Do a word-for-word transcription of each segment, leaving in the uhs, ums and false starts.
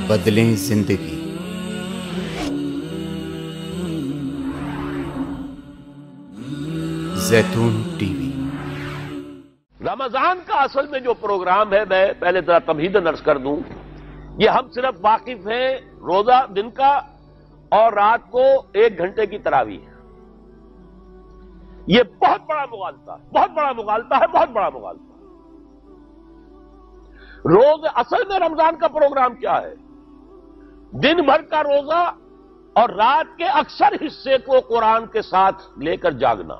بدلیں زندگی۔ زیتون ٹی وی۔ رمضان کا اصل میں جو پروگرام ہے، میں پہلے ذرا تمہیداً عرض کر دوں، یہ ہم صرف واقف ہیں روزہ دن کا اور رات کو ایک گھنٹے کی تراویح ہے۔ یہ بہت بڑا مغالطہ ہے، بہت بڑا مغالطہ ہے، بہت بڑا مغالطہ ہے۔ روز اصل میں رمضان کا پروگرام کیا ہے؟ دن بھر کا روزہ اور رات کے اکثر حصے کو قرآن کے ساتھ لے کر جاگنا۔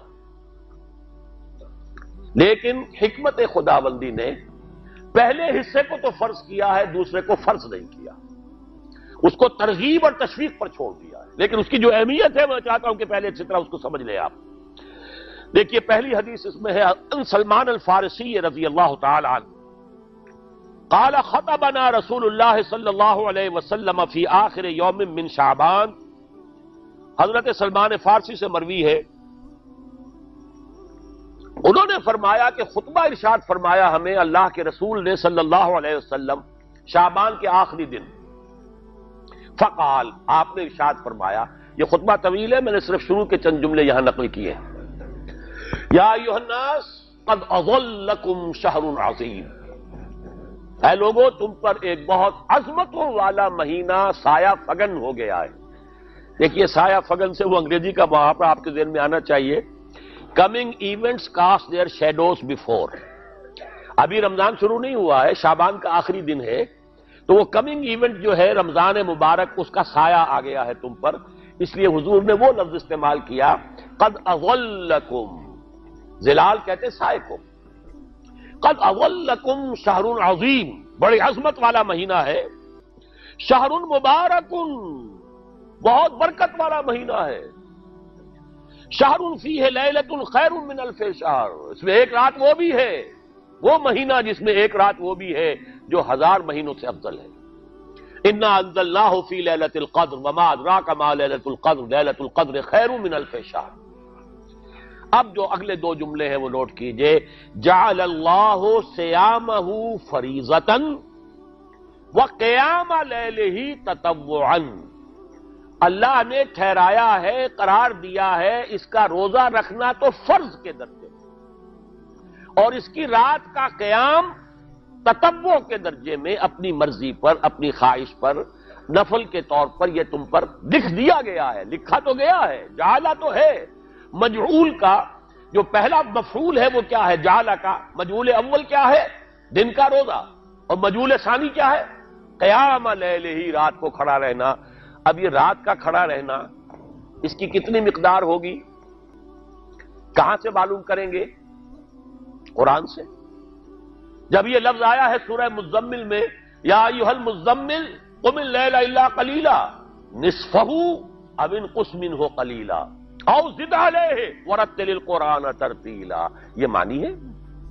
لیکن حکمت خداوندی نے پہلے حصے کو تو فرض کیا ہے، دوسرے کو فرض نہیں کیا، اس کو ترغیب اور تشویق پر چھوڑ دیا ہے۔ لیکن اس کی جو اہمیت ہے میں چاہتا ہوں کہ پہلے اچھی طرح اس کو سمجھ لیں آپ۔ دیکھیے پہلی حدیث اس میں ہے ان سلمان الفارسی رضی اللہ تعالی عنہ قال خطبنا رسول اللہ صلی اللہ علیہ وسلم فی آخر یوم من شعبان۔ حضرت سلمان فارسی سے مروی ہے، انہوں نے فرمایا کہ خطبہ ارشاد فرمایا ہمیں اللہ کے رسول نے صلی اللہ علیہ وسلم شعبان کے آخری دن۔ فقال، آپ نے ارشاد فرمایا، یہ خطبہ طویل ہے، میں نے صرف شروع کے چند جملے یہاں نقل کیے ہیں۔ یا ایھا الناس قد اظلکم شہر عظیم، اے لوگوں تم پر ایک بہت عظمتوں والا مہینہ سایہ فگن ہو گیا ہے۔ دیکھیے سایہ فگن سے وہ انگریزی کا محاورہ آپ کے ذہن میں آنا چاہیے، coming events cast their shadows before. ابھی رمضان شروع نہیں ہوا ہے، شعبان کا آخری دن ہے، تو وہ کمنگ ایونٹ جو ہے رمضان مبارک، اس کا سایہ آ گیا ہے تم پر، اس لیے حضور نے وہ لفظ استعمال کیا قد اظلکم، ظلال کہتے سائے کو، قد اظلکم شہر عظیم، بڑی عظمت والا مہینہ ہے، شہر مبارک، بہت برکت والا مہینہ ہے، شہر فیہ لیلۃ خیر من الف شہر، اس میں ایک رات وہ بھی ہے، وہ مہینہ جس میں ایک رات وہ بھی ہے جو ہزار مہینوں سے افضل ہے۔ انا انزلناہ فی لیلۃ القدر وما ادراک ما لیلۃ القدر لیلۃ القدر خیر من الف شہر۔ اب جو اگلے دو جملے ہیں وہ نوٹ کیجئے، جعل اللہ صیامہ فریضۃ وقیام لیلہ تطوعا، اللہ نے ٹھہرایا ہے، قرار دیا ہے اس کا روزہ رکھنا تو فرض کے درجے میں، اور اس کی رات کا قیام تطوع کے درجے میں، اپنی مرضی پر، اپنی خواہش پر، نفل کے طور پر یہ تم پر لکھ دیا گیا ہے، لکھا تو گیا ہے، جعلہ تو ہے۔ مجعول کا جو پہلا مفعول ہے وہ کیا ہے؟ جعلہ کا مجعول اول کیا ہے؟ دن کا روزہ، اور مجعول ثانی کیا ہے؟ قیام لیلہ، رات کو کھڑا رہنا۔ اب یہ رات کا کھڑا رہنا، اس کی کتنی مقدار ہوگی؟ کہاں سے معلوم کریں گے؟ قرآن سے۔ جب یہ لفظ آیا ہے سورہ مزمل میں، یا ایھا المزمل قم اللیل الا قلیلا نصفہ او انقص منہ قلیلا او زد علیہ ورتل القرآن ترتیلا، یہ معنی ہے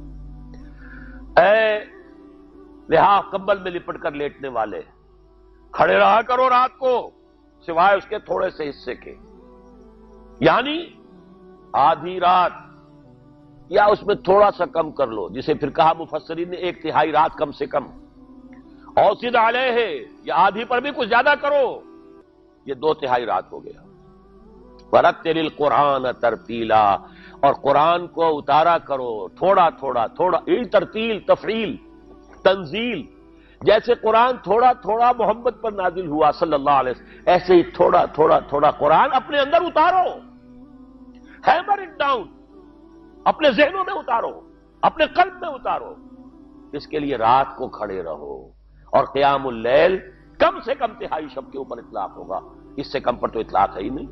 اے لحاف کمبل میں لپٹ کر لیٹنے والے، کھڑے رہا کرو رات کو سوائے اس کے تھوڑے سے حصے کے، یعنی آدھی رات یا اس میں تھوڑا سا کم کر لو، جسے پھر کہا مفسرین نے ایک تہائی رات کم سے کم، اور زد علیہ یا آدھی پر بھی کچھ زیادہ کرو، یہ دو تہائی رات ہو گیا۔ وَرَتِّلِ الْقُرْآنَ تَرْتِیلًا، اور قرآن کو اتارا کرو تھوڑا تھوڑا تھوڑا، یہ ترتیل، تفعیل، تنزیل، جیسے قرآن تھوڑا تھوڑا محمد پر نازل ہوا صلی اللہ علیہ وسلم، ایسے ہی تھوڑا تھوڑا تھوڑا قرآن اپنے اندر اتارو، ہیمر اٹ ڈاؤن، اپنے ذہنوں میں اتارو، اپنے قلب میں اتارو۔ اس کے لیے رات کو کھڑے رہو، اور قیام اللیل کم سے کم تہائی شب کے اوپر اطلاق ہوگا، اس سے کم پر تو اطلاق ہے ہی نہیں۔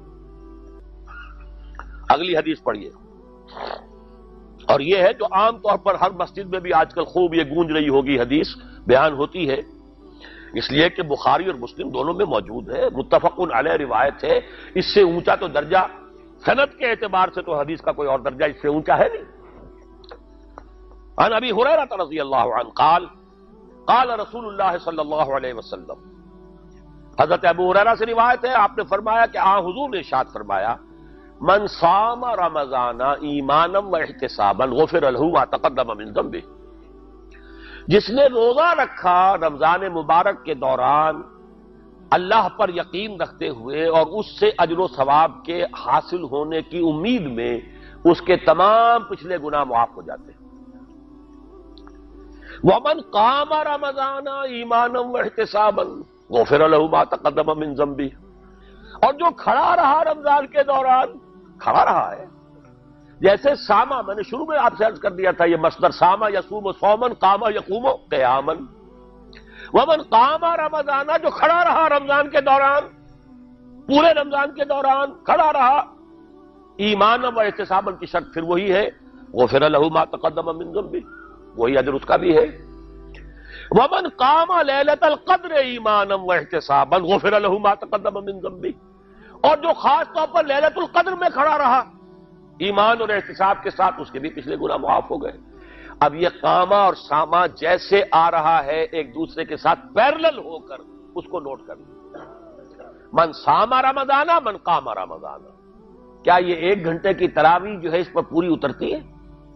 اگلی حدیث پڑھیے، اور یہ ہے جو عام طور پر ہر مسجد میں بھی آج کل خوب یہ گونج رہی ہوگی، حدیث بیان ہوتی ہے، اس لیے کہ بخاری اور مسلم دونوں میں موجود ہے، متفق علیہ روایت ہے، اس سے اونچا تو درجہ سند کے اعتبار سے تو حدیث کا کوئی اور درجہ اس سے اونچا ہے نہیں۔ عن ابی ہریرہ رضی اللہ عنہ قال قال رسول اللہ صلی اللہ علیہ وسلم، حضرت ابو ہریرہ سے روایت ہے، آپ نے فرمایا کہ آن حضور نے ارشاد فرمایا، من صام رمضان ایمانا و احتسابا غفر له ما تقدم من ذنبه، جس نے روزہ رکھا رمضان مبارک کے دوران اللہ پر یقین رکھتے ہوئے اور اس سے اجر و ثواب کے حاصل ہونے کی امید میں، اس کے تمام پچھلے گناہ معاف ہو جاتے ہیں۔ وَمَنْ قَامَ رَمَضَانَ ایمانا وَاحْتِسَابًا غُفِرَ لَهُ مَا تَقَدَّمَ مِنْ ذَنْبِهِ، اور جو کھڑا رہا رمضان کے دوران، کھڑا رہا ہے، جیسے ساما، میں نے شروع میں آپ سے عرض کر دیا تھا، یہ مصدر ساما یصوم صومن، قام یقوم قیامن۔ ومن قام رمضان، جو کھڑا رہا رمضان کے دوران، پورے رمضان کے دوران کھڑا رہا، ایمان و احتسابً کی شرط پھر وہی ہے، غفر له ما تقدم من ذنبه، وہی اجر اس کا بھی ہے۔ ومن قام لیلۃ القدر ایمانا واحتسابا غفر له ما تقدم من ذنبه، اور جو خاص طور پر لیلۃ القدر میں کھڑا رہا ایمان اور احتساب کے ساتھ، اس کے بھی پچھلے گناہ معاف ہو گئے۔ اب یہ قامہ اور ساما جیسے آ رہا ہے ایک دوسرے کے ساتھ پیرلل ہو کر، اس کو نوٹ کر لیں۔ من ساما رمضان من قام رمضان، کیا یہ ایک گھنٹے کی تراویح جو ہے اس پر پوری اترتی ہے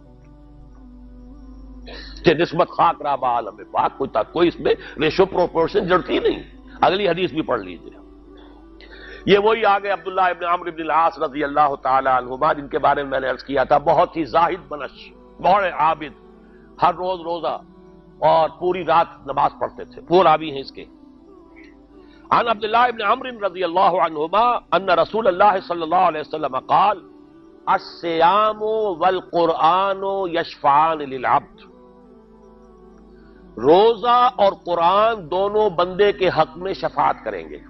کہ نسبت خاک رابع عالم پاک، کوئی تا کوئی اس میں ریشو پروپورشن جڑتی نہیں۔ اگلی حدیث بھی پڑھ لیجیے، یہ وہی آگے عبداللہ ابن عمرو ابن العاص رضی اللہ تعالی عنہما، جن کے بارے میں میں نے عرض کیا تھا، بہت ہی زاہد بنش، بڑے عابد، ہر روز روزہ اور پوری رات نماز پڑھتے تھے، وہ راوی ہیں اس کے۔ عن عبداللہ ابن عمرو رضی اللہ عنہما ان رسول اللہ صلی اللہ علیہ وسلم قال الصیام والقرآن یشفعان للعبد، روزہ اور قرآن دونوں بندے کے حق میں شفاعت کریں گے۔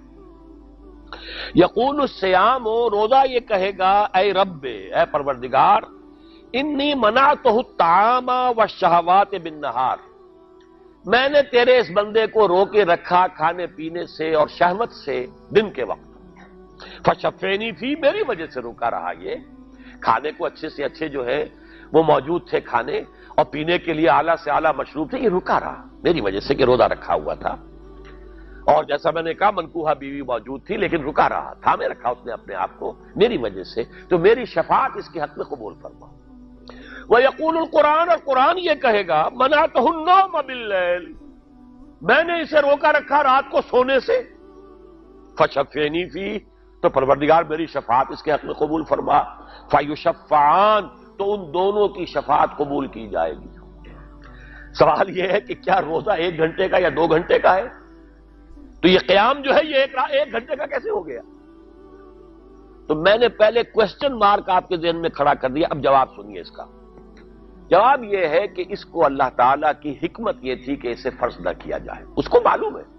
یقول الصیام، روزہ یہ کہے گا، اے رب، اے پروردگار، انی منعتہ الطعام والشہوات بالنہار، میں نے تیرے اس بندے کو روکے رکھا کھانے پینے سے اور شہوت سے دن کے وقت، فشفینی فی، میری وجہ سے روکا رہا، یہ کھانے کو اچھے سے اچھے جو ہے وہ موجود تھے کھانے، اور پینے کے لیے اعلیٰ سے اعلیٰ مشروب تھے، یہ رکا رہا میری وجہ سے کہ روزہ رکھا ہوا تھا، اور جیسا میں نے کہا منکوحہ بیوی موجود تھی لیکن رکا رہا، تھامے رکھا اس نے اپنے آپ کو میری وجہ سے، تو میری شفاعت اس کے حق میں قبول فرما۔ وَيَقُولُ الْقُرْآنُ، اور قرآن یہ کہے گا، مَنَعْتُهُ النَّوْمَ بِاللَّيْلِ، میں نے اسے روکا رکھا رات کو سونے سے، فَشَفِّعْنِي فِيهِ، تو پروردگار میری شفاعت اس کے حق میں قبول فرما، فَيُشَفَّعَانِ، تو ان دونوں کی شفاعت قبول کی جائے گی۔ سوال یہ ہے کہ کیا روزہ ایک گھنٹے کا یا دو گھنٹے کا ہے؟ تو یہ قیام جو ہے یہ ایک, ایک گھنٹے کا کیسے ہو گیا؟ تو میں نے پہلے کوسچن مارک آپ کے ذہن میں کھڑا کر دیا، اب جواب سنیے اس کا۔ جواب یہ ہے کہ اس کو اللہ تعالیٰ کی حکمت یہ تھی کہ اسے فرض نہ کیا جائے، اس کو معلوم ہے۔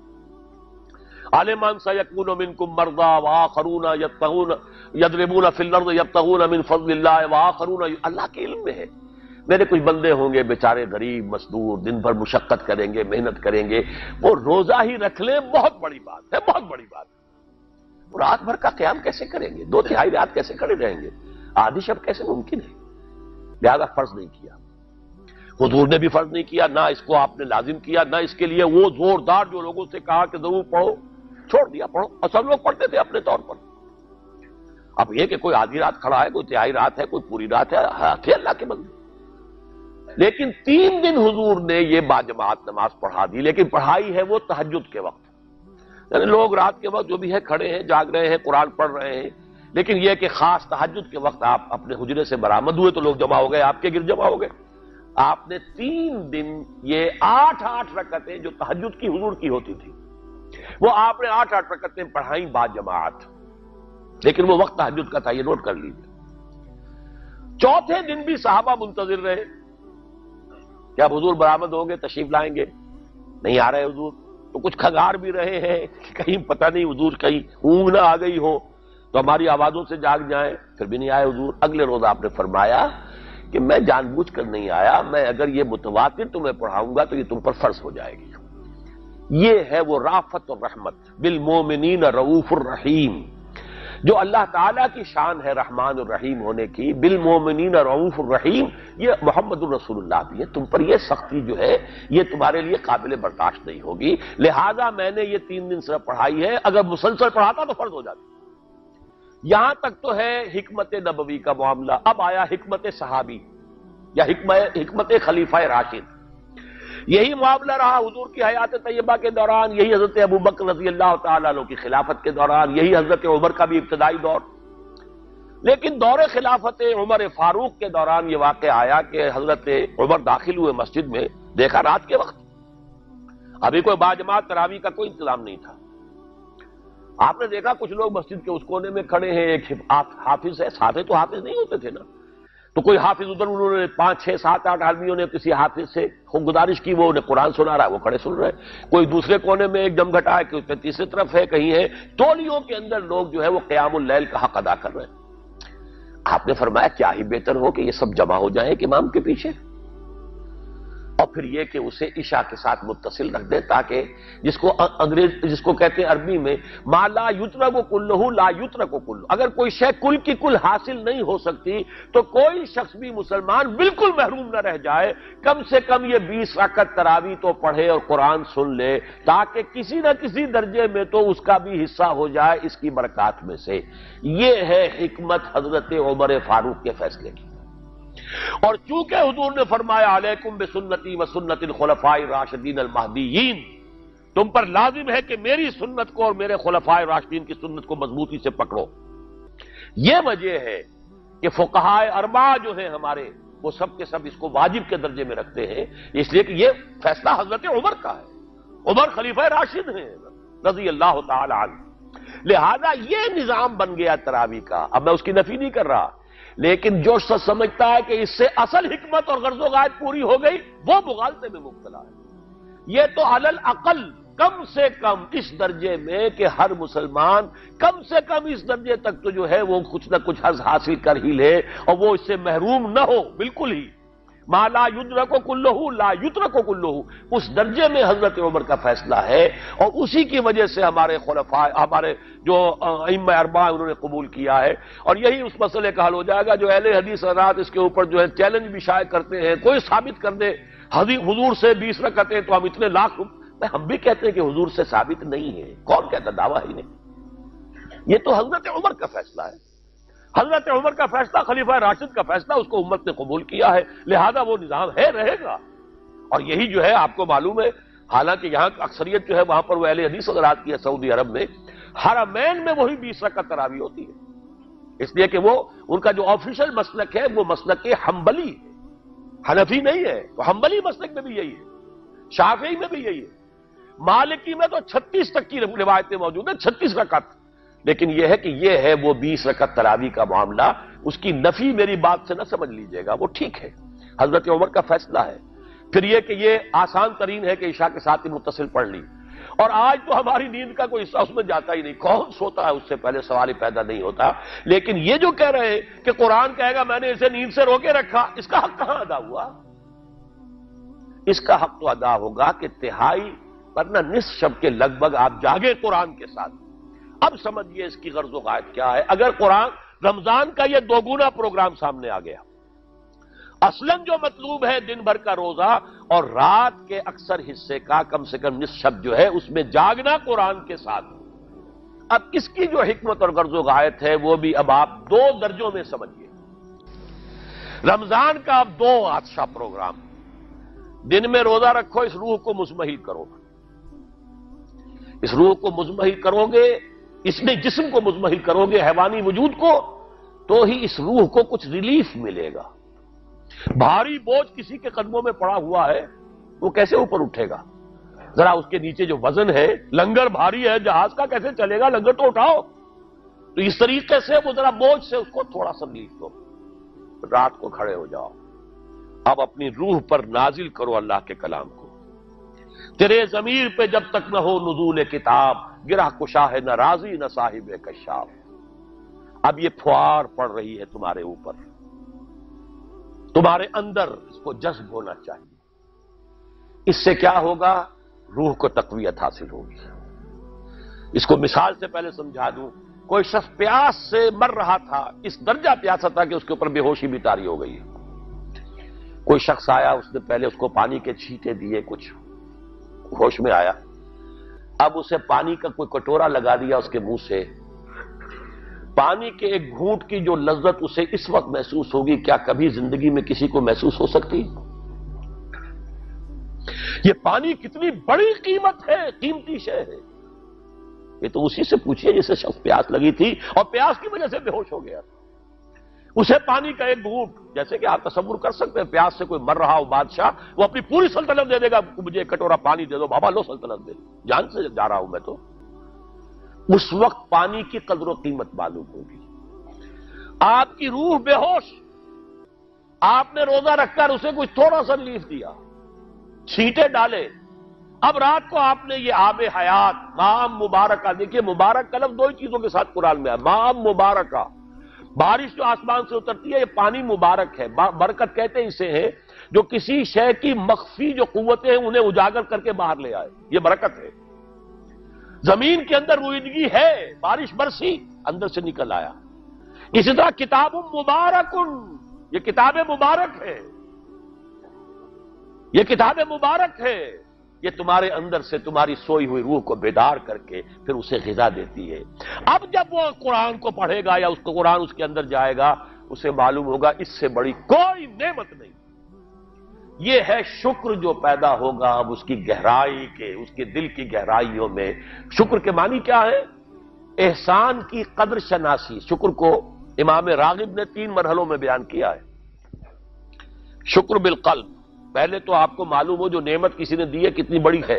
عالمان سیکون منکم مرضی وآخرون یبتغون یضربون فی الارض یبتغون من فضل اللہ وآخرون، اللہ کے علم میں ہے میرے کچھ بندے ہوں گے بیچارے غریب مزدور، دن بھر مشقت کریں گے، محنت کریں گے، وہ روزہ ہی رکھ لیں، بہت بڑی بات ہے، بہت بڑی بات ہے۔ رات بھر کا قیام کیسے کریں گے؟ دو تہائی رات کیسے کھڑے رہیں گے؟ آدھی شب کیسے ممکن ہے؟ لہذا فرض نہیں کیا، حضور نے بھی فرض نہیں کیا، نہ اس کو آپ نے لازم کیا، نہ اس کے لیے وہ زوردار جو لوگوں سے کہا کہ ضرور پڑھو، چھوڑ دیا پڑھو، اور سب لوگ پڑھتے تھے اپنے طور پر۔ اب یہ کہ کوئی آدھی رات کھڑا ہے، کوئی تہائی رات ہے، کوئی پوری رات ہے، تھے اللہ کے بندے۔ لیکن تین دن حضور نے یہ باجماعت نماز پڑھا دی، لیکن پڑھائی ہے وہ تہجد کے وقت، یعنی لوگ رات کے وقت جو بھی ہے کھڑے ہیں، جاگ رہے ہیں، قرآن پڑھ رہے ہیں، لیکن یہ کہ خاص تہجد کے وقت آپ اپنے حجرے سے برآمد ہوئے تو لوگ جمع ہو گئے، آپ کے گرد جمع ہو گئے۔ آپ نے تین دن یہ آٹھ آٹھ رکعتیں جو تہجد کی حضور کی ہوتی تھی، وہ آپ نے آٹھ آٹھ رکعتیں پڑھائیں با جماعت، لیکن وہ وقت تہجد کا تھا، یہ نوٹ کر لیجیے۔ چوتھے دن بھی صحابہ منتظر رہے کیا حضور برآمد ہوں گے، تشریف لائیں گے، نہیں آ رہے حضور، تو کچھ کھنگار بھی رہے ہیں کہ کہیں پتہ نہیں حضور کہیں اونگ نہ آ گئی ہو تو ہماری آوازوں سے جاگ جائیں، پھر بھی نہیں آئے حضور۔ اگلے روز آپ نے فرمایا کہ میں جان بوجھ کر نہیں آیا، میں اگر یہ متواتر تمہیں پڑھاؤں گا تو یہ تم پر فرض ہو جائے گی۔ یہ ہے وہ رافت اور رحمت، بالمومنین رؤوف الرحیم، جو اللہ تعالیٰ کی شان ہے رحمان الرحیم ہونے کی، بالمومنین رؤوف الرحیم، یہ محمد الرسول اللہ بھی ہے، تم پر یہ سختی جو ہے یہ تمہارے لیے قابل برداشت نہیں ہوگی، لہذا میں نے یہ تین دن صرف پڑھائی ہے، اگر مسلسل پڑھاتا تو فرض ہو جاتی۔ یہاں تک تو ہے حکمت نبوی کا معاملہ، اب آیا حکمت صحابی یا حکمت خلیفہ راشد۔ یہی معاملہ رہا حضور کی حیات طیبہ کے دوران، یہی حضرت ابوبکر رضی اللہ تعالیٰ عنہ کی خلافت کے دوران، یہی حضرت عمر کا بھی ابتدائی دور۔ لیکن دور خلافت عمر فاروق کے دوران یہ واقعہ آیا کہ حضرت عمر داخل ہوئے مسجد میں، دیکھا رات کے وقت ابھی کوئی باجماعت تراویح کا کوئی انتظام نہیں تھا۔ آپ نے دیکھا کچھ لوگ مسجد کے اس کونے میں کھڑے ہیں، ایک حافظ ہے، ساتھے تو حافظ نہیں ہوتے تھے نا، تو کوئی حافظ ادھر، انہوں نے پانچ چھ سات آٹھ آدمیوں نے کسی حافظ سے گزارش کی، وہ انہیں قرآن سنا رہا ہے، وہ کھڑے سن رہے ہیں۔ کوئی دوسرے کونے میں ایک دم گھٹا ہے کہ اس پہ تیسری طرف ہے، کہیں ہے، ٹولیوں کے اندر لوگ جو ہے وہ قیام اللیل کا حق ادا کر رہے ہیں۔ آپ نے فرمایا کیا ہی بہتر ہو کہ یہ سب جمع ہو جائیں کہ امام کے پیچھے، اور پھر یہ کہ اسے عشاء کے ساتھ متصل رکھ دیں، تاکہ جس کو انگریز جس کو کہتے ہیں عربی میں ما لا یترک کلہ لا یترک کلہ، اگر کوئی شے کل کی کل حاصل نہیں ہو سکتی تو کوئی شخص بھی مسلمان بالکل محروم نہ رہ جائے، کم سے کم یہ بیس رکعت تراویح تو پڑھے اور قرآن سن لے، تاکہ کسی نہ کسی درجے میں تو اس کا بھی حصہ ہو جائے اس کی برکات میں سے۔ یہ ہے حکمت حضرت عمر فاروق کے فیصلے کی۔ اور چونکہ حضور نے فرمایا علیکم بسنتی و سنت الخلفاء الراشدین المہدیین، تم پر لازم ہے کہ میری سنت کو اور میرے خلفاء راشدین کی سنت کو مضبوطی سے پکڑو۔ یہ وجہ ہے کہ فقہاء اربعہ جو ہیں ہمارے، وہ سب کے سب اس کو واجب کے درجے میں رکھتے ہیں، اس لیے کہ یہ فیصلہ حضرت عمر کا ہے، عمر خلیفہ راشد ہیں رضی اللہ تعالی عنہ، لہذا یہ نظام بن گیا تراویح کا۔ اب میں اس کی نفی نہیں کر رہا، لیکن جو شخص سمجھتا ہے کہ اس سے اصل حکمت اور غرض و غایت پوری ہو گئی، وہ مغالطے میں مبتلا ہے۔ یہ تو علی الاقل کم سے کم اس درجے میں کہ ہر مسلمان کم سے کم اس درجے تک تو جو ہے وہ کچھ نہ کچھ حظ حاصل کر ہی لے، اور وہ اس سے محروم نہ ہو بالکل ہی۔ ما لا یدرک کلہ لا یترک کلہ، اس درجے میں حضرت عمر کا فیصلہ ہے، اور اسی کی وجہ سے ہمارے خلفاء، ہمارے جو ائمہ اربعہ انہوں نے قبول کیا ہے، اور یہی اس مسئلے کا حل ہو جائے گا۔ جو اہل حدیث حضرات اس کے اوپر جو ہے چیلنج بھی شائع کرتے ہیں، کوئی ثابت کر دے حضور سے بیس رکعتیں تو ہم اتنے لاکھ، ہم بھی کہتے ہیں کہ حضور سے ثابت نہیں ہے، کون کہتا دعویٰ ہی نہیں، یہ تو حضرت عمر کا فیصلہ ہے۔ حضرت عمر کا فیصلہ، خلیفہ راشد کا فیصلہ، اس کو امت نے قبول کیا ہے، لہذا وہ نظام ہے، رہے گا۔ اور یہی جو ہے آپ کو معلوم ہے، حالانکہ یہاں اکثریت جو ہے وہاں پر وہ اہل حدیث حضرات کی ہے، سعودی عرب میں حرمین میں وہی بیس رکعت تراویح ہوتی ہے، اس لیے کہ وہ ان کا جو آفیشل مسلک ہے وہ مسلک حنبلی ہے، حنفی نہیں ہے، تو حنبلی مسلک میں بھی یہی ہے، شافعی میں بھی یہی ہے، مالکی میں تو چھتیس تک کی روایتیں موجود ہیں، چھتیس رکعت، لیکن یہ ہے کہ یہ ہے وہ بیس رکعت تراویح کا معاملہ، اس کی نفی میری بات سے نہ سمجھ لیجئے گا، وہ ٹھیک ہے، حضرت عمر کا فیصلہ ہے۔ پھر یہ کہ یہ آسان ترین ہے کہ عشاء کے ساتھ ہی متصل پڑھ لی، اور آج تو ہماری نیند کا کوئی حصہ اس میں جاتا ہی نہیں، کون سوتا ہے اس سے پہلے سوال ہی پیدا نہیں ہوتا۔ لیکن یہ جو کہہ رہے ہیں کہ قرآن کہے گا میں نے اسے نیند سے روکے رکھا، اس کا حق کہاں ادا ہوا؟ اس کا حق تو ادا ہوگا کہ تہائی ورنہ نصف شب کے لگ بھگ آپ جاگے قرآن کے ساتھ۔ اب سمجھئے اس کی غرض و غایت کیا ہے۔ اگر قرآن رمضان کا یہ دوگنا پروگرام سامنے آ گیا، اصلاً جو مطلوب ہے دن بھر کا روزہ اور رات کے اکثر حصے کا کم سے کم نصف شب جو ہے اس میں جاگنا قرآن کے ساتھ، اب اس کی جو حکمت اور غرض و غایت ہے وہ بھی اب آپ دو درجوں میں سمجھئے۔ رمضان کا اب دو بادشاہ پروگرام، دن میں روزہ رکھو، اس روح کو مزمحل کرو، اس روح کو مزمحل کرو گے، اس میں جسم کو مزمحل کرو گے، حیوانی وجود کو، تو ہی اس روح کو کچھ ریلیف ملے گا۔ بھاری بوجھ کسی کے قدموں میں پڑا ہوا ہے، وہ کیسے اوپر اٹھے گا؟ ذرا اس کے نیچے جو وزن ہے، لنگر بھاری ہے جہاز کا، کیسے چلے گا؟ لنگر تو اٹھاؤ۔ تو اس طریقے سے وہ ذرا بوجھ سے اس کو تھوڑا سا ریلیف دو، رات کو کھڑے ہو جاؤ، اب اپنی روح پر نازل کرو اللہ کے کلام کو۔ تیرے ضمیر پہ جب تک نہ ہو نزول کتاب، گرہ کشا ہے نہ راضی نہ صاحب کشاف۔ اب یہ پھوار پڑ رہی ہے تمہارے اوپر، تمہارے اندر اس کو جذب ہونا چاہیے۔ اس سے کیا ہوگا؟ روح کو تقویت حاصل ہوگی۔ اس کو مثال سے پہلے سمجھا دوں، کوئی شخص پیاس سے مر رہا تھا، اس درجہ پیاسا تھا کہ اس کے اوپر بے ہوشی بھی طاری ہو گئی ہے۔ کوئی شخص آیا، اس نے پہلے اس کو پانی کے چھینٹے دیے، کچھ ہوش میں آیا، اب اسے پانی کا کوئی کٹورا لگا دیا اس کے منہ سے، پانی کے ایک گھونٹ کی جو لذت اسے اس وقت محسوس ہوگی، کیا کبھی زندگی میں کسی کو محسوس ہو سکتی؟ یہ پانی کتنی بڑی قیمت ہے، قیمتی شے ہے. یہ تو اسی سے پوچھئے جسے شخص پیاس لگی تھی اور پیاس کی وجہ سے بے ہوش ہو گیا تھا. اسے پانی کا ایک گھونٹ، جیسے کہ آپ تصور کر سکتے ہیں پیاس سے کوئی مر رہا ہو بادشاہ، وہ اپنی پوری سلطنت دے دے گا، مجھے ایک کٹورا پانی دے دو، بابا لو سلطنت دے، جان سے جا رہا ہوں میں تو. اس وقت پانی کی قدر و قیمت معلوم ہوگی. آپ کی روح بے ہوش، آپ نے روزہ رکھ کر اسے کچھ تھوڑا سا ریلیف دیا، چھینٹے ڈالے، اب رات کو آپ نے یہ آب حیات مام مبارکہ، دیکھیے مبارک کا لفظ دو ہی چیزوں کے ساتھ قرآن میں ہے، مام مبارکہ، بارش جو آسمان سے اترتی ہے یہ پانی مبارک ہے. برکت کہتے ہیں اسے ہیں جو کسی شے کی مخفی جو قوتیں ہیں انہیں اجاگر کر کے باہر لے آئے، یہ برکت ہے. زمین کے اندر روئیدگی ہے، بارش برسی، اندر سے نکل آیا. اسی طرح کتاب مبارک، یہ کتاب مبارک ہے، یہ کتاب مبارک ہے، یہ تمہارے اندر سے تمہاری سوئی ہوئی روح کو بیدار کر کے پھر اسے غذا دیتی ہے. اب جب وہ قرآن کو پڑھے گا یا اس کو قرآن اس کے اندر جائے گا، اسے معلوم ہوگا اس سے بڑی کوئی نعمت نہیں. یہ ہے شکر جو پیدا ہوگا اب اس کی گہرائی کے، اس کے دل کی گہرائیوں میں. شکر کے معنی کیا ہے؟ احسان کی قدر شناسی. شکر کو امام راغب نے تین مرحلوں میں بیان کیا ہے. شکر بالقلب، پہلے تو آپ کو معلوم ہو جو نعمت کسی نے دی ہے کتنی بڑی ہے.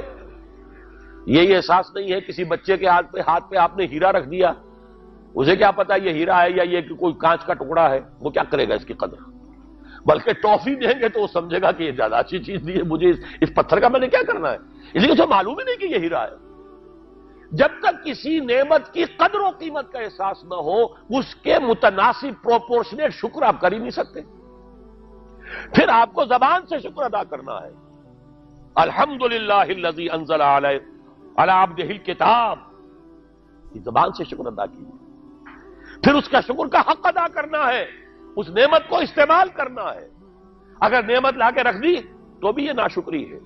یہ احساس نہیں ہے کسی بچے کے ہاتھ پہ ہاتھ پہ آپ نے ہیرا رکھ دیا، اسے کیا پتا یہ ہیرا ہے یا یہ کوئی کانچ کا ٹکڑا ہے، وہ کیا کرے گا اس کی قدر. بلکہ ٹافی دیں گے تو وہ سمجھے گا کہ یہ زیادہ اچھی چیز دی ہے، مجھے اس پتھر کا میں نے کیا کرنا ہے، اس لیے اسے معلوم ہی نہیں کہ یہ ہیرا ہے. جب تک کسی نعمت کی قدر و قیمت کا احساس نہ ہو، اس کے متناسب پروپورشنیٹ شکر آپ کر ہی نہیں سکتے. پھر آپ کو زبان سے شکر ادا کرنا ہے. الحمدللہ الذی انزل علی عبدہ الکتاب، یہ زبان سے شکر ادا کیجیے. پھر اس کا شکر کا حق ادا کرنا ہے، اس نعمت کو استعمال کرنا ہے. اگر نعمت لا کے رکھ دی تو بھی یہ ناشکری ہے.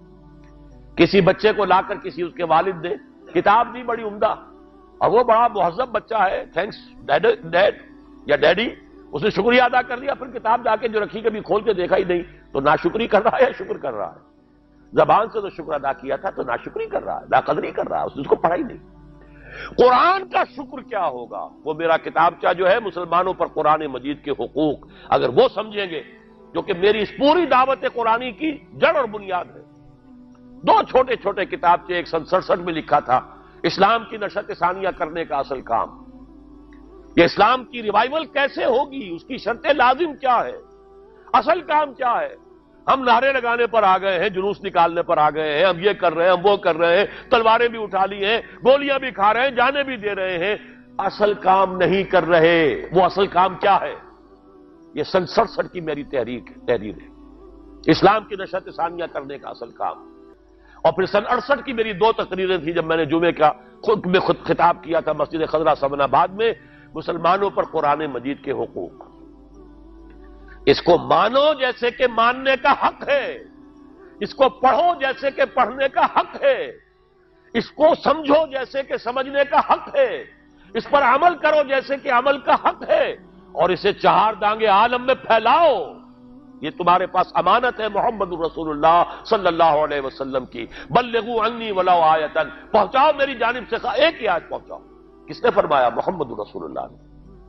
کسی بچے کو لا کر کسی اس کے والد نے کتاب دی بڑی عمدہ، اور وہ بڑا مہذب بچہ ہے، تھینکس ڈیڈ ڈیڈ یا ڈیڈی، اس نے شکریہ ادا کر دیا، پھر کتاب جا کے جو رکھی کبھی کھول کے دیکھا ہی نہیں، تو ناشکری کر رہا ہے یا شکر کر رہا ہے؟ زبان سے تو شکر ادا کیا تھا تو ناشکری کر رہا ہے، ناقدری کر رہا ہے، اس نے اس کو پڑھا ہی نہیں. قرآن کا شکر کیا ہوگا؟ وہ میرا کتابچہ جو ہے مسلمانوں پر قرآن مجید کے حقوق، اگر وہ سمجھیں گے جو کہ میری اس پوری دعوت قرآنی کی جڑ اور بنیاد ہے. دو چھوٹے چھوٹے کتابچے ایک سن سڑسٹھ میں لکھا تھا، اسلام کی نشت ثانیہ کرنے کا اصل کام. یہ اسلام کی ریوائول کیسے ہوگی، اس کی شرط لازم کیا ہے، اصل کام کیا ہے. ہم نعرے لگانے پر آ گئے ہیں، جلوس نکالنے پر آ گئے ہیں، ہم یہ کر رہے ہیں، ہم وہ کر رہے ہیں، تلواریں بھی اٹھا لی ہیں، گولیاں بھی کھا رہے ہیں، جانیں بھی دے رہے ہیں، اصل کام نہیں کر رہے. وہ اصل کام کیا ہے؟ یہ سن سڑسٹھ کی میری تحریک تحریر ہے، اسلام کی نشت ثانیہ کرنے کا اصل کام. اور پھر سن اڑسٹھ کی میری دو تقریریں تھیں جب میں نے جمعے کا خود میں خود خطاب کیا تھا مسجد خضرا سمن آباد میں، مسلمانوں پر قرآن مجید کے حقوق. اس کو مانو جیسے کہ ماننے کا حق ہے، اس کو پڑھو جیسے کہ پڑھنے کا حق ہے، اس کو سمجھو جیسے کہ سمجھنے کا حق ہے، اس پر عمل کرو جیسے کہ عمل کا حق ہے، اور اسے چہار دانگے عالم میں پھیلاؤ. یہ تمہارے پاس امانت ہے محمد رسول اللہ صلی اللہ علیہ وسلم کی. بلغوا عنی ولو آیۃ، پہنچاؤ میری جانب سے ایک ہی آیت پہنچاؤ. کس نے فرمایا؟ محمد رسول اللہ نے.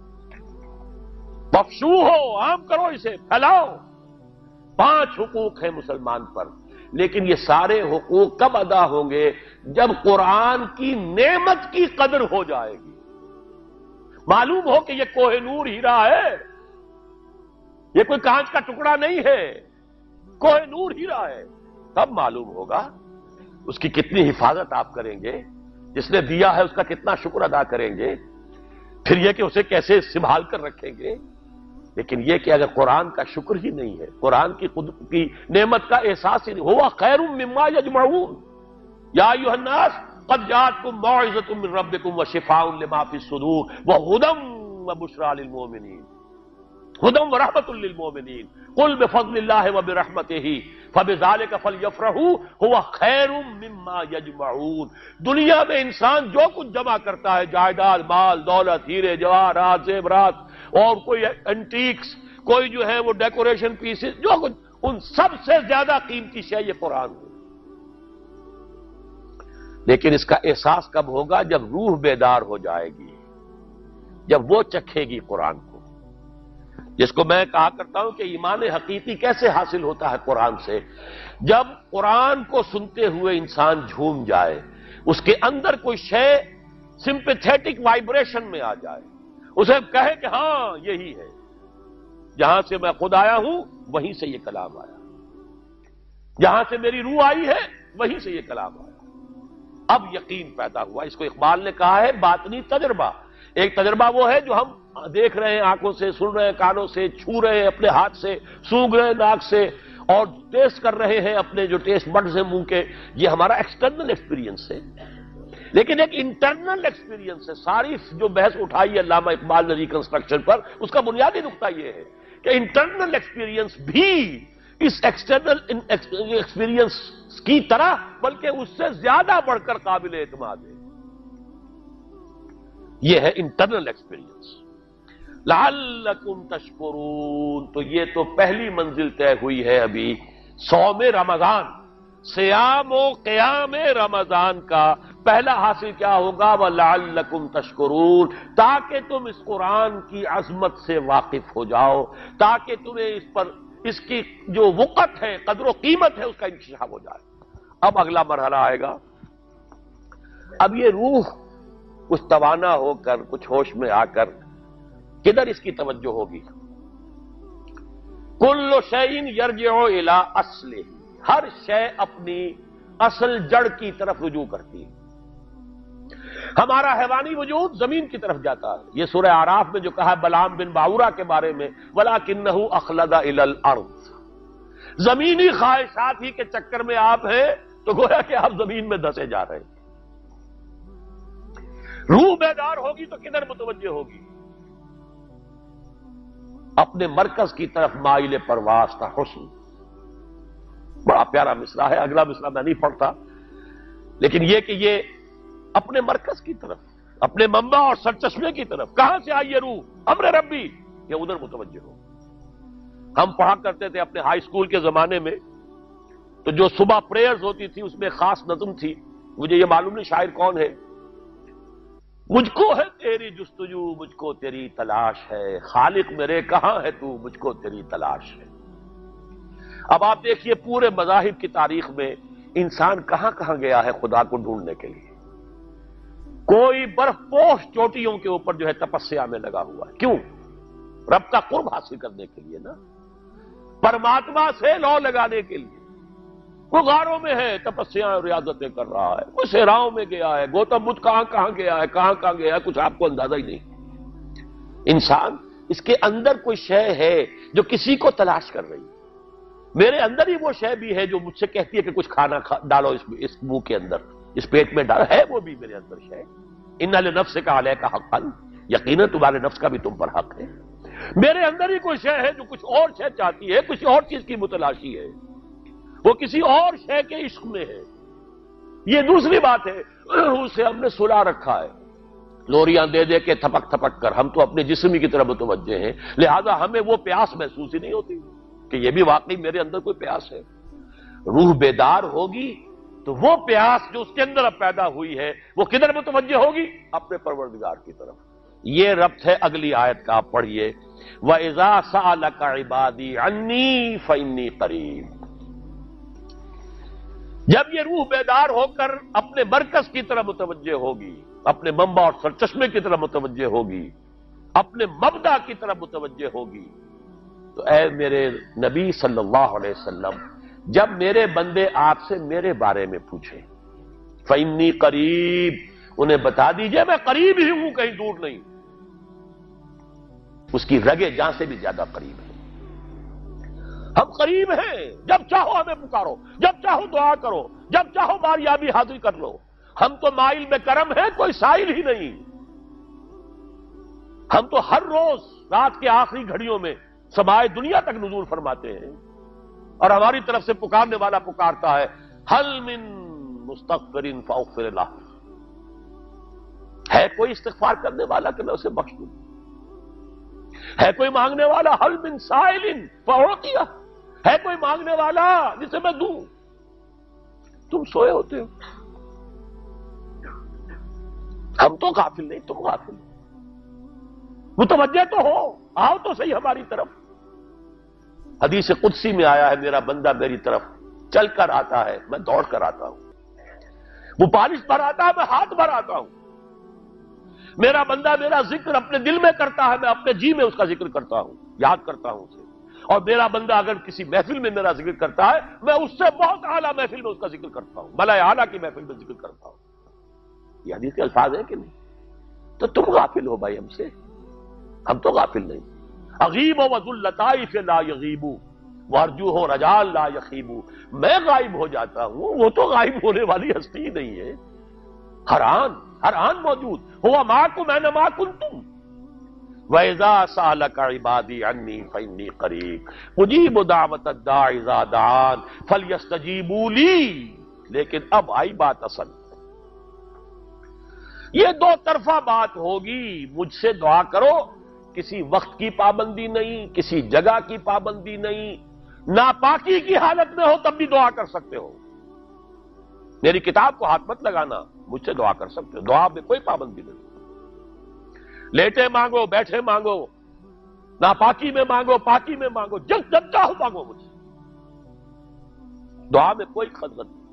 بخشو ہو، عام کرو، اسے پھیلاؤ. پانچ حقوق ہیں مسلمان پر، لیکن یہ سارے حقوق کب ادا ہوں گے؟ جب قرآن کی نعمت کی قدر ہو جائے گی، معلوم ہو کہ یہ کوہ نور ہیرا ہے، یہ کوئی کانچ کا ٹکڑا نہیں ہے، کوہ نور ہیرا ہے. تب معلوم ہوگا اس کی کتنی حفاظت آپ کریں گے، جس نے دیا ہے اس کا کتنا شکر ادا کریں گے، پھر یہ کہ اسے کیسے سنبھال کر رکھیں گے. لیکن یہ کہ اگر قرآن کا شکر ہی نہیں ہے، قرآن کی خود کی نعمت کا احساس ہی نہیں، ہوا خیر مما یجمعون. یا ایھا الناس قد جاءتکم موعظۃ من ربکم وشفاء لما فی الصدور وہدی وبشریٰ للمؤمنین، ہدی ورحمۃ للمؤمنین. قل بفضل اللہ وبرحمتہ فبذلک فلیفرحوا هو خیر مما یجمعون. دنیا میں انسان جو کچھ جمع کرتا ہے، جائیداد، مال، دولت، ہیرے جواہرات، زیورات، اور کوئی اینٹیکس، کوئی جو ہے وہ ڈیکوریشن پیسز، جو کچھ، ان سب سے زیادہ قیمتی شے یہ قرآن ہے. لیکن اس کا احساس کب ہوگا؟ جب روح بیدار ہو جائے گی، جب وہ چکھے گی قرآن کو، جس کو میں کہا کرتا ہوں کہ ایمان حقیقی کیسے حاصل ہوتا ہے قرآن سے؟ جب قرآن کو سنتے ہوئے انسان جھوم جائے، اس کے اندر کوئی شے سمپیتھیٹک وائبریشن میں آ جائے، اسے کہے کہ ہاں یہی ہے، جہاں سے میں خود آیا ہوں وہیں سے یہ کلام آیا، جہاں سے میری روح آئی ہے وہیں سے یہ کلام آیا۔ اب یقین پیدا ہوا، اس کو اقبال نے کہا ہے باطنی تجربہ۔ ایک تجربہ وہ ہے جو ہم دیکھ رہے ہیں آنکھوں سے، سن رہے ہیں کانوں سے، چھو رہے ہیں اپنے ہاتھ سے، سونگھ رہے ہیں ناک سے، اور ٹیسٹ کر رہے ہیں اپنے جو ٹیسٹ بڈز ہیں منہ کے، یہ ہمارا ایکسٹرنل ایکسپیرینس ہے۔ لیکن ایک انٹرنل ایکسپیرینس ہے۔ ساری جو بحث اٹھائی ہے علامہ اقبال نے ریکنسٹرکشن پر، اس کا بنیادی نقطہ یہ ہے کہ انٹرنل ایکسپیرینس بھی اس ایکسٹرنل ایکسپیرینس کی طرح بلکہ اس سے زیادہ بڑھ کر قابل اعتماد ہے۔ یہ ہے انٹرنل ایکسپیرینس۔ لعلکم تشکرون، تو یہ تو پہلی منزل طے ہوئی ہے ابھی صوم رمضان، صیام و قیام رمضان کا پہلا حاصل کیا ہوگا؟ وَلَعَلَّكُمْ تَشْكُرُونَ، تاکہ تم اس قرآن کی عظمت سے واقف ہو جاؤ، تاکہ تمہیں اس پر اس کی جو وقت ہے، قدر و قیمت ہے، اس کا انکشاف ہو جائے۔ اب اگلا مرحلہ آئے گا۔ اب یہ روح کچھ توانا ہو کر، کچھ ہوش میں آ کر کدھر اس کی توجہ ہوگی؟ کل شیء یرجع الی اصلہ، ہر شے اپنی اصل جڑ کی طرف رجوع کرتی ہے۔ ہمارا حیوانی وجود زمین کی طرف جاتا ہے۔ یہ سورہ اعراف میں جو کہا بلعام بن باورا کے بارے میں، وَلَكِنَّهُ أَخْلَدَ إِلَى الْأَرْضِ، زمینی خواہشات ہی کے چکر میں آپ ہیں تو گویا کہ آپ زمین میں دھسے جا رہے ہیں۔ روح بیدار ہوگی تو کدھر متوجہ ہوگی؟ اپنے مرکز کی طرف مائل پرواز کا حسن۔ بڑا پیارا مصرع ہے، اگلا مصرع میں نہیں پڑھتا، لیکن یہ کہ یہ اپنے مرکز کی طرف، اپنے منبع اور سرچشمے کی طرف، کہاں سے آئی یہ روح؟ امر ربی، یہ ادھر متوجہ ہو۔ ہم پڑھا کرتے تھے اپنے ہائی اسکول کے زمانے میں، تو جو صبح پریئرز ہوتی تھی اس میں خاص نظم تھی، مجھے یہ معلوم نہیں شاعر کون ہے، مجھ کو ہے تیری جستجو، مجھ کو تیری تلاش ہے، خالق میرے کہاں ہے تو، مجھ کو تیری تلاش ہے۔ اب آپ دیکھیے پورے مذاہب کی تاریخ میں انسان کہاں کہاں گیا ہے خدا کو ڈھونڈنے کے لیے۔ کوئی برف پوش چوٹیوں کے اوپر جو ہے تپسیا میں لگا ہوا ہے، کیوں؟ رب کا قرب حاصل کرنے کے لیے نا، پرماتما سے لو لگانے کے لیے۔ وہ غاروں میں ہے تپسیا ریاضتیں کر رہا ہے، وہ صحراؤں میں گیا ہے، گوتم بدھ کہاں کہاں گیا ہے، کہاں کہاں گیا ہے، کچھ آپ کو اندازہ ہی نہیں۔ انسان اس کے اندر کوئی شے ہے جو کسی کو تلاش کر رہی ہے۔ میرے اندر ہی وہ شے بھی ہے جو مجھ سے کہتی ہے کہ کچھ کھانا کھا ڈالو اس اس منہ کے اندر، اس پیٹ میں ڈالو، ہے وہ بھی میرے اندر شے۔ ان لنفسک علیک حقا، یقیناً تمہارے نفس کا بھی تم پر حق ہے۔ میرے اندر ہی کوئی شے ہے جو کچھ اور شے چاہتی ہے، کسی اور چیز کی متلاشی ہے، وہ کسی اور شے کے عشق میں ہے۔ یہ دوسری بات ہے، اسے ہم نے سلا رکھا ہے لوریاں دے دے کے، تھپک تھپک کر۔ ہم تو اپنے جسم کی طرف متوجہ ہیں، لہذا ہمیں وہ پیاس محسوس ہی نہیں ہوتی کہ یہ بھی واقعی میرے اندر کوئی پیاس ہے۔ روح بیدار ہوگی تو وہ پیاس جو اس کے اندر اب پیدا ہوئی ہے وہ کدھر متوجہ ہوگی؟ اپنے پروردگار کی طرف۔ یہ ربط ہے اگلی آیت کا، آپ پڑھیے، وَإِذَا سَأَلَكَ عِبَادِي عَنِّي فَإِنِّي قَرِيبٌ۔ جب یہ روح بیدار ہو کر اپنے مرکز کی طرف متوجہ ہوگی، اپنے منبع اور سرچشمے کی طرف متوجہ ہوگی، اپنے مبدا کی طرف متوجہ ہوگی، تو اے میرے نبی صلی اللہ علیہ وسلم، جب میرے بندے آپ سے میرے بارے میں پوچھیں، فَإِنِّي قریب، انہیں بتا دیجئے میں قریب ہی ہوں، کہیں دور نہیں، اس کی رگے جاں سے بھی زیادہ قریب ہے۔ ہم قریب ہیں، جب چاہو ہمیں پکارو، جب چاہو دعا کرو، جب چاہو باریابی حاصل کر لو۔ ہم تو مائل میں کرم ہے، کوئی سائل ہی نہیں۔ ہم تو ہر روز رات کے آخری گھڑیوں میں سمائے دنیا تک نزول فرماتے ہیں، اور ہماری طرف سے پکارنے والا پکارتا ہے، حل من مستغفر فاغفر لہ، ہے کوئی استغفار کرنے والا کہ میں اسے بخش دوں؟ ہے کوئی مانگنے والا، حل من سائل فاعطیہ، ہے کوئی مانگنے والا جسے میں دوں؟ تم سوئے ہوتے ہو، تو غافل نہیں، تم غافل ہو، متوجہ تو ہو، آؤ تو صحیح ہماری طرف۔ حدیث قدسی میں آیا ہے میرا بندہ میری طرف چل کر آتا ہے، میں دوڑ کر آتا ہوں، وہ پالش پر آتا ہے، میں ہاتھ بھر آتا ہوں۔ میرا بندہ میرا ذکر اپنے دل میں کرتا ہے، میں اپنے جی میں اس کا ذکر کرتا ہوں، یاد کرتا ہوں اسے۔ اور میرا بندہ اگر کسی محفل میں میرا ذکر کرتا ہے، میں اس سے بہت اعلیٰ محفل میں اس کا ذکر کرتا ہوں، ملائے اعلیٰ کی محفل میں ذکر کرتا ہوں۔ یہ حدیث کے الفاظ ہیں کہ نہیں؟ تو تم غافل ہو بھائی ہم سے، ہم تو غافل نہیں۔ اغیب و وذو اللطائف لا یغیب وارجوہ رجال لا یخیب، میں غائب ہو جاتا ہوں، وہ تو غائب ہونے والی ہستی ہی نہیں ہے، ہر آن ہر آن موجود، ہوا معکم اینما کنتم وَإِذَا سَأَلَكَ عِبَادِي عَنِّي فَإِنِّي قَرِيبٌ أُجِيبُ دَعْوَةَ الدَّاعِ إِذَا دَعَانِ فَلْيَسْتَجِيبُوا لِي۔ لیکن اب آئی بات اصل، یہ دو طرفہ بات ہوگی، مجھ سے دعا کرو، کسی وقت کی پابندی نہیں، کسی جگہ کی پابندی نہیں، ناپاکی کی حالت میں ہو تب بھی دعا کر سکتے ہو، میری کتاب کو ہاتھ مت لگانا، مجھ سے دعا کر سکتے ہو، دعا میں کوئی پابندی نہیں، لیٹے مانگو، بیٹھے مانگو، ناپاکی میں مانگو، پاکی میں مانگو، جب جب چاہو مانگو مجھ سے، دعا میں کوئی خلقت نہیں۔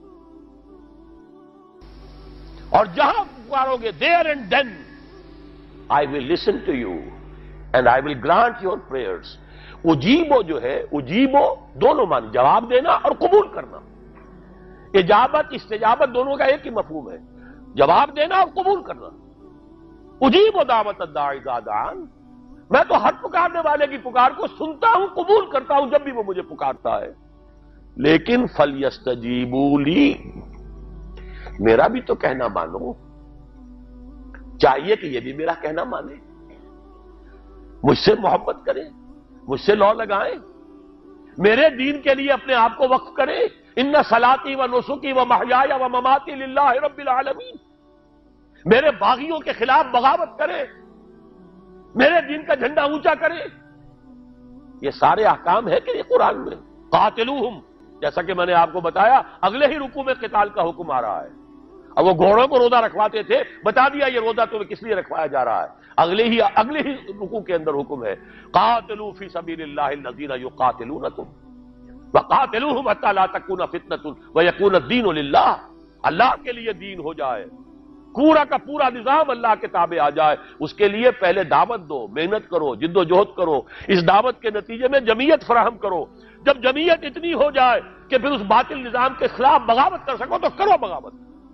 اور جہاں پکارو گے there and then I will listen to you and I will grant your prayers. اجیبو جو ہے، اجیبو دونوں معنی، جواب دینا اور قبول کرنا، اجابت استجابت دونوں کا ایک ہی مفہوم ہے، جواب دینا اور قبول کرنا۔ اجیبو دعوت الداعی اذا دعان، میں تو ہر پکارنے والے کی پکار کو سنتا ہوں، قبول کرتا ہوں جب بھی وہ مجھے پکارتا ہے، لیکن فَلْيَسْتَجِيبُوا لِي، میرا بھی تو کہنا مانو، چاہیے کہ یہ بھی میرا کہنا مانے، مجھ سے محبت کریں، مجھ سے لو لگائیں، میرے دین کے لیے اپنے آپ کو وقف کریں۔ ان صلاتی و نسکی و محیای و مماتی للہ رب العالمین، میرے باغیوں کے خلاف بغاوت کریں، میرے دین کا جھنڈا اونچا کریں، یہ سارے احکام ہیں کہ یہ قرآن میں۔ قاتلوہم، جیسا کہ میں نے آپ کو بتایا اگلے ہی رکوع میں قتال کا حکم آ رہا ہے، اب وہ گھوڑوں کو روزہ رکھواتے تھے، بتا دیا یہ روزہ تمہیں کس لیے رکھوایا جا رہا ہے، اگلے ہی اگلے ہی رکوع کے اندر حکم ہے، قاتلوا فی سبیل اللہ الذین یقاتلونکم وقاتلوہم حتی لا تکون فتنۃ ویکون الدین للہ، اللہ کے لیے دین ہو جائے، پورا کا پورا نظام اللہ کے تابع آ جائے، اس کے لیے پہلے دعوت دو، محنت کرو، جد و جہد کرو، اس دعوت کے نتیجے میں جمعیت فراہم کرو، جب جمعیت اتنی ہو جائے کہ پھر اس باطل نظام کے خلاف بغاوت کر سکو تو کرو بغاوت،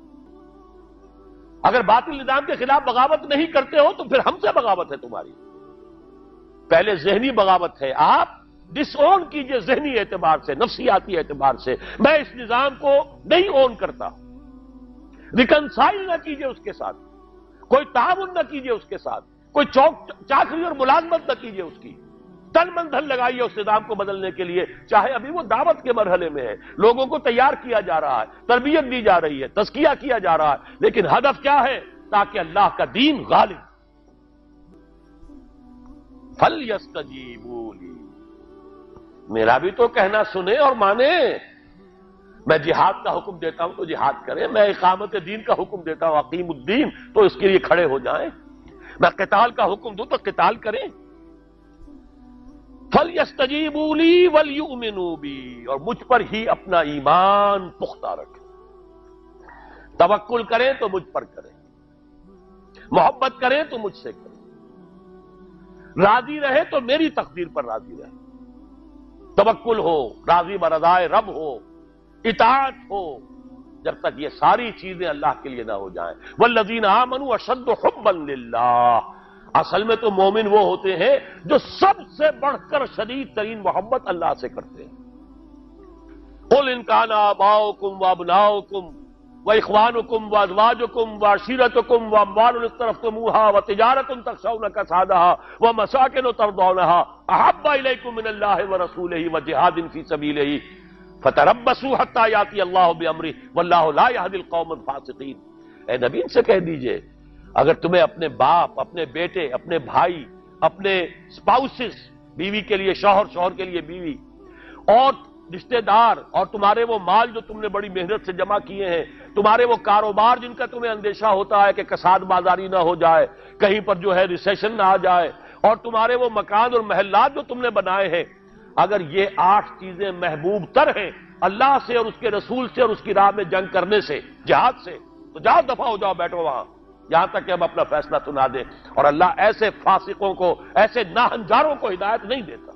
اگر باطل نظام کے خلاف بغاوت نہیں کرتے ہو تو پھر ہم سے بغاوت ہے تمہاری، پہلے ذہنی بغاوت ہے، آپ ڈس اون کیجئے ذہنی اعتبار سے، نفسیاتی اعتبار سے، میں اس نظام کو نہیں اون کرتا، ریکنسائل نہ کیجئے اس کے ساتھ، کوئی تعاون نہ کیجئے اس کے ساتھ، کوئی چوک چاکری اور ملازمت نہ کیجئے اس کی، تن من دھن لگائیے اس نظام کو بدلنے کے لیے، چاہے ابھی وہ دعوت کے مرحلے میں ہے، لوگوں کو تیار کیا جا رہا ہے، تربیت دی جا رہی ہے، تزکیہ کیا جا رہا ہے، لیکن ہدف کیا ہے؟ تاکہ اللہ کا دین غالب۔ فَلْيَسْتَجِيبُوا لِي، میرا بھی تو کہنا سنیں اور مانیں، میں جہاد کا حکم دیتا ہوں تو جہاد کریں، میں اقامت دین کا حکم دیتا ہوں اقیم الدین تو اس کے لیے کھڑے ہو جائیں، میں قتال کا حکم دوں تو قتال کریں۔ فَلْيَسْتَجِيبُوا لِي وَلْيُؤْمِنُوا بِي، اور مجھ پر ہی اپنا ایمان پختہ رکھیں، توکل کریں تو مجھ پر کریں، محبت کریں تو مجھ سے کریں، راضی رہے تو میری تقدیر پر راضی رہے، توکل ہو، راضی برضائے رب ہو، اطاعت ہو، جب تک یہ ساری چیزیں اللہ کے لیے نہ ہو جائیں۔ والذین آمنوا اشد حبا للہ، اصل میں تو مومن وہ ہوتے ہیں جو سب سے بڑھ کر شدید ترین محبت اللہ سے کرتے ہیں۔ قل ان کان آباؤکم وابناؤکم واخوانکم وازواجکم وعشیرتکم واموال اقترفتموها وتجارۃ تخشون کسادها ومساکن ترضونها احب الیکم من اللہ ورسولہ وجہاد فی سبیلہ فتربصوا حتی یاتی اللہ بامرہ واللہ لا یہدی القوم الفاسقین۔ اے نبی ان سے کہہ دیجئے اگر تمہیں اپنے باپ، اپنے بیٹے، اپنے بھائی، اپنے اسپاؤسز، بیوی کے لیے شوہر، شوہر کے لیے بیوی، اور رشتہ دار، اور تمہارے وہ مال جو تم نے بڑی محنت سے جمع کیے ہیں، تمہارے وہ کاروبار جن کا تمہیں اندیشہ ہوتا ہے کہ کساد بازاری نہ ہو جائے، کہیں پر جو ہے ریسیشن نہ آ جائے، اور تمہارے وہ مکان اور محلات جو تم نے بنائے ہیں، اگر یہ آٹھ چیزیں محبوب تر ہیں اللہ سے اور اس کے رسول سے اور اس کی راہ میں جنگ کرنے سے، جہاد سے، تو جاؤ دفع ہو جاؤ، بیٹھو وہاں یہاں تک کہ ہم اپنا فیصلہ سنا دیں۔ اور اللہ ایسے فاسقوں کو، ایسے ناہنجاروں کو ہدایت نہیں دیتا۔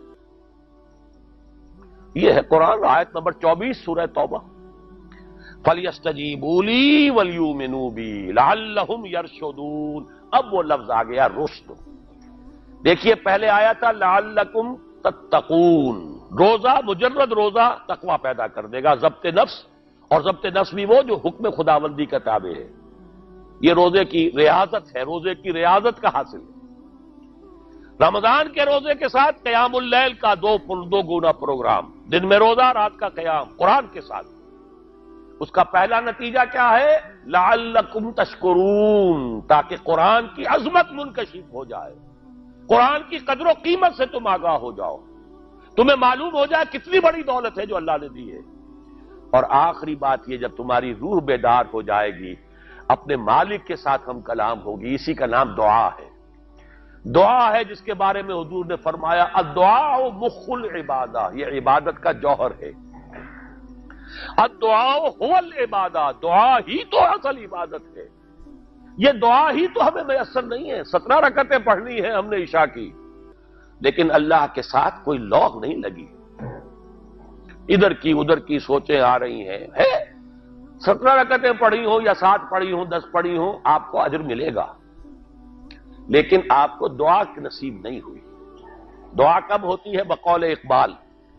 یہ ہے قرآن، آیت نمبر چوبیس سورہ توبہ۔ فَلْيَسْتَجِيبُوا لِي وَلْيُؤْمِنُوا بِي لَعَلَّهُمْ يَرْشُدُونَ۔ اب وہ لفظ آ گیا رشد۔ دیکھیے پہلے آیا تھا لعلکم تتقون، روزہ، مجرد روزہ تقوی پیدا کر دے گا، ضبط نفس، اور ضبط نفس بھی وہ جو حکم خداوندی کا تابع ہے۔ یہ روزے کی ریاضت ہے، روزے کی ریاضت کا حاصل ہے۔ رمضان کے روزے کے ساتھ قیام اللیل کا دو دو گنا پروگرام، دن میں روزہ، رات کا قیام قرآن کے ساتھ۔ اس کا پہلا نتیجہ کیا ہے؟ لعلکم تشکرون، تاکہ قرآن کی عظمت منکشف ہو جائے، قرآن کی قدر و قیمت سے تم آگاہ ہو جاؤ، تمہیں معلوم ہو جائے کتنی بڑی دولت ہے جو اللہ نے دی ہے۔ اور آخری بات یہ، جب تمہاری روح بیدار ہو جائے گی، اپنے مالک کے ساتھ ہم کلام ہوگی، اسی کا نام دعا ہے۔ دعا ہے جس کے بارے میں حضور نے فرمایا الدعاء مخ العبادہ، یہ عبادت کا جوہر ہے۔ الدعاء هو العبادہ، دعا ہی تو اصل عبادت ہے۔ یہ دعا ہی تو ہمیں میسر نہیں ہے۔ سترہ رکعتیں پڑھنی ہیں ہم نے عشاء کی، لیکن اللہ کے ساتھ کوئی لوگ نہیں لگی، ادھر کی ادھر کی سوچیں آ رہی ہیں۔ ہے سترہ رکعتیں پڑھی ہوں یا سات پڑھی ہوں، دس پڑھی ہوں، آپ کو اجر ملے گا، لیکن آپ کو دعا کی نصیب نہیں ہوئی۔ دعا کب ہوتی ہے؟ بقول اقبال،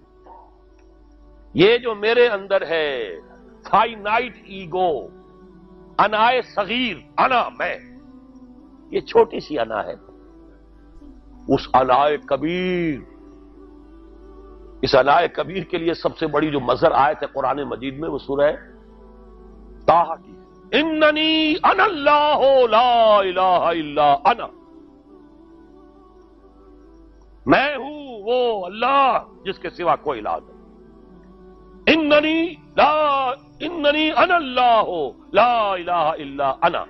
یہ جو میرے اندر ہے فائنائٹ ایگو، انائے صغیر، انا میں، یہ چھوٹی سی انا ہے، اس انائے کبیر، اس انائے کبیر کے لیے سب سے بڑی جو مظہر آیت ہے قرآن مجید میں وہ سورہ طٰہٰ کی، اننی انا اللہ لا الہ الا انا، میں ہوں وہ اللہ جس کے سوا کوئی الہ نہیں۔ اننی لا اننی انا اللہ لا الہ الا انا،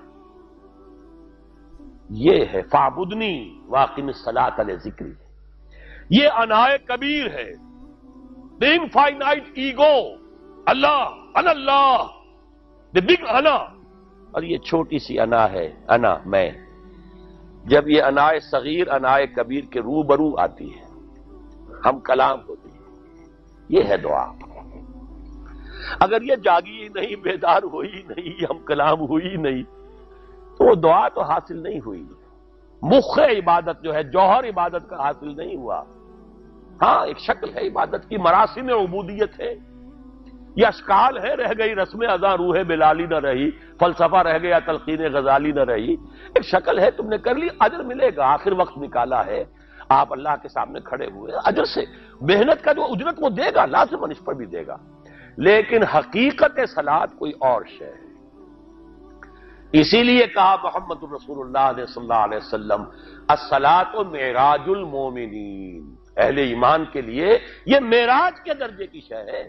یہ ہے فاعبدنی واقم الصلاۃ لذکری، یہ انائے کبیر ہے، the infinite ego، اللہ، انا اللہ، the big انا، اور یہ چھوٹی سی انا ہے، انا میں۔ جب یہ انائے صغیر انائے کبیر کے روبرو آتی ہے، ہم کلام ہوتی ہے، یہ ہے دعا۔ اگر یہ جاگی ہی نہیں، بیدار ہوئی نہیں، ہم کلام ہوئی نہیں، تو وہ دعا تو حاصل نہیں ہوئی، مخ عبادت جو ہے، جوہر عبادت کا حاصل نہیں ہوا۔ ہاں ایک شکل ہے عبادت کی، مراسم عبودیت ہے، یہ اشکال ہے، رہ گئی رسم اذاں روح بلالی نہ رہی، فلسفہ رہ گیا تلقین غزالی نہ رہی، ایک شکل ہے، تم نے کر لی، اجر ملے گا، آخر وقت نکالا ہے، آپ اللہ کے سامنے کھڑے ہوئے، اجر سے محنت کا جو اجرت وہ دے گا، لازماً اس پر بھی دے گا، لیکن حقیقت صلاۃ کوئی اور شے ہے۔ اسی لیے کہا محمد الرسول اللہ نے صلی اللہ علیہ وسلم الصلاۃ معراج المومنین، اہل ایمان کے لیے یہ معراج کے درجے کی شے ہے۔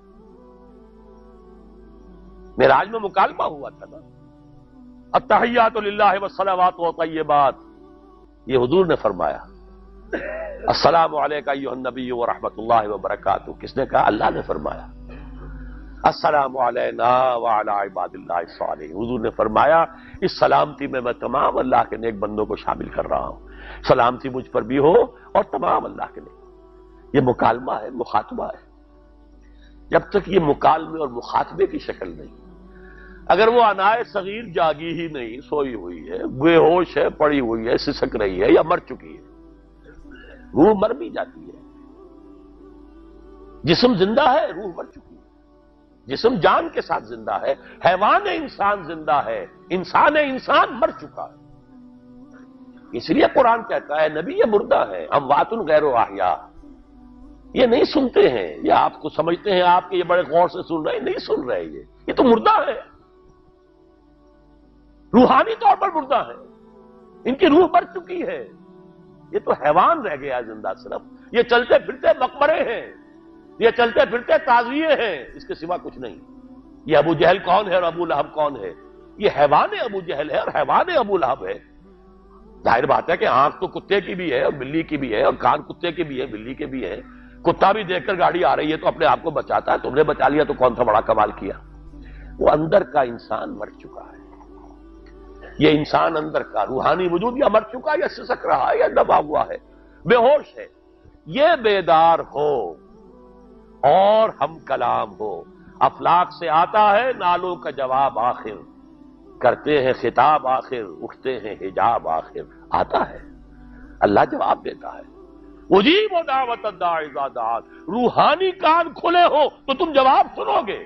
معراج میں مکالمہ ہوا تھا نا، التحیات للہ والصلوات والطیبات، یہ حضور نے فرمایا السلام علیکہ ایھا النبی ورحمۃ اللہ وبرکاتہ، کس نے کہا؟ اللہ نے فرمایا السلام علینا وعلی عباد اللہ الصالحین، حضور نے فرمایا اس سلامتی میں میں تمام اللہ کے نیک بندوں کو شامل کر رہا ہوں، سلامتی مجھ پر بھی ہو اور تمام اللہ کے نیک۔ یہ مکالمہ ہے، مخاطبہ ہے، جب تک یہ مکالمے اور مخاطبے کی شکل نہیں، اگر وہ انائے صغیر جاگی ہی نہیں، سوئی ہوئی ہے، بے ہوش ہے، پڑی ہوئی ہے، سسک رہی ہے یا مر چکی ہے، روح مر بھی جاتی ہے، جسم زندہ ہے، روح مر چکی ہے، جسم جان کے ساتھ زندہ ہے، حیوان انسان زندہ ہے، انسان انسان مر چکا ہے۔ اس لیے قرآن کہتا ہے نبی یہ مردہ ہے، اموات غیر احیاء، یہ نہیں سنتے ہیں، یہ آپ کو سمجھتے ہیں آپ کے یہ بڑے غور سے سن رہے ہیں، نہیں سن رہے، یہ یہ تو مردہ ہے، روحانی طور پر مردہ ہے، ان کی روح مر چکی ہے، یہ تو حیوان رہ گیا زندہ، صرف یہ چلتے پھرتے مقبرے ہیں، یہ چلتے پھرتے تعزیے ہیں، اس کے سوا کچھ نہیں۔ یہ ابو جہل کون ہے اور ابو لہب کون ہے؟ یہ حیوان ابو جہل ہے اور حیوان ابو لہب ہے۔ ظاہر بات ہے کہ آنکھ تو کتے کی بھی ہے اور بلی کی بھی ہے اور کان کتے کے بھی ہے، بلی کے بھی ہے۔ کتا بھی دیکھ کر گاڑی آ رہی ہے تو اپنے آپ کو بچاتا ہے، تم نے بچا لیا تو کون سا بڑا کمال کیا۔ وہ اندر کا انسان مر چکا ہے، یہ انسان اندر کا روحانی وجود یا مر چکا ہے یا سسک رہا ہے یا دبا ہوا ہے، بے ہوش ہے۔ یہ بیدار ہو اور ہم کلام ہو۔ افلاک سے آتا ہے نالوں کا جواب آخر، کرتے ہیں خطاب آخر، اٹھتے ہیں حجاب آخر، آتا ہے اللہ جواب دیتا ہے۔ اجیب دعوت الداعی اذا دعان، روحانی کان کھلے ہو تو تم جواب سنو گے،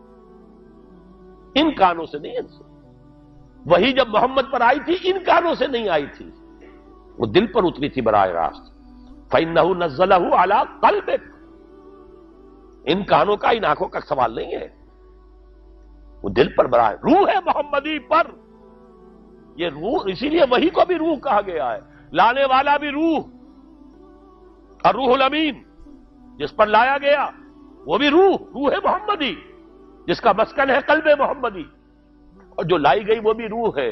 ان کانوں سے نہیں۔ ان سے وہی جب محمد پر آئی تھی ان کانوں سے نہیں آئی تھی، وہ دل پر اتری تھی براہ راست۔ فَإِنَّهُ نَزَّلَهُ عَلَىٰ قَلْبِكَ، ان کانوں کا ان آنکھوں کا سوال نہیں ہے، وہ دل پر براہ روح ہے محمدی پر۔ یہ روح، اسی لیے وہی کو بھی روح کہا گیا ہے، لانے والا بھی روح، اور روح الامین جس پر لایا گیا وہ بھی روح، روح محمدی جس کا مسکن ہے قلب محمدی، اور جو لائی گئی وہ بھی روح ہے۔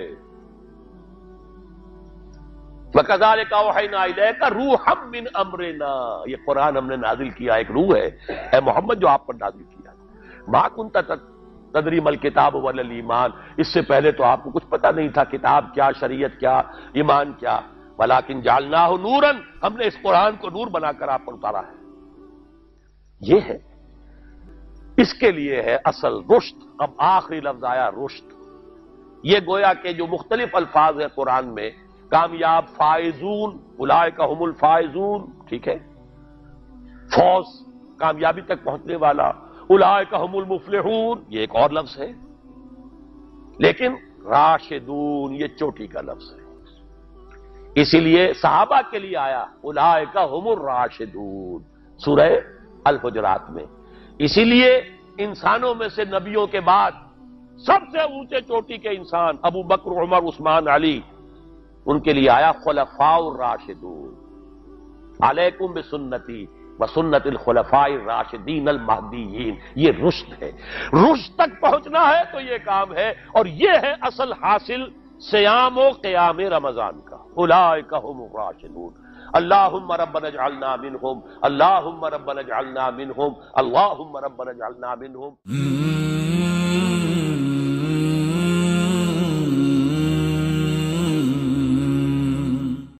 وَكَذَلِكَ أَوْحَيْنَا إِلَيْكَ رُوحًا مِّنْ أَمْرِنَا، یہ قرآن ہم نے نازل کیا، ایک روح ہے اے محمد جو آپ پر نازل کیا۔ مَا كُنْتَ تَدْرِي مَا الْكِتَابُ وَلَا الْإِيمَانُ، اس سے پہلے تو آپ کو کچھ پتہ نہیں تھا کتاب کیا، شریعت کیا، ایمان کیا۔ وَلَٰكِنْ جَعَلْنَاهُ نُورًا، ہم نے اس قرآن کو نور بنا کر آپ پر اتارا ہے۔ یہ ہے، اس کے لیے ہے اصل رشد۔ اب آخری لفظ آیا رشد۔ یہ گویا کہ جو مختلف الفاظ ہیں قرآن میں، کامیاب، فائزون، اولئک هم الفائزون، ٹھیک ہے، فوز، کامیابی تک پہنچنے والا، اولئک هم المفلحون، یہ ایک اور لفظ ہے، لیکن راشدون یہ چوٹی کا لفظ ہے، اسی لیے صحابہ کے لیے آیا اولئک هم الراشدون سورہ الحجرات میں۔ اسی لیے انسانوں میں سے نبیوں کے بعد سب سے اونچے چوٹی کے انسان ابو بکر، عمر، عثمان، علی، ان کے لیے آیا خلفاء الراشدون، علیکم بسنتی وسنت الخلفاء الراشدین المہدیین۔ یہ رشد ہے، رشد تک پہنچنا ہے تو یہ کام ہے، اور یہ ہے اصل حاصل صیام و قیام رمضان کا۔ اولئک هم الراشدون، اللہم ربنا اجعلنا منہم، اللہم ربنا اجعلنا منہم، اللہم ربنا اجعلنا منہم۔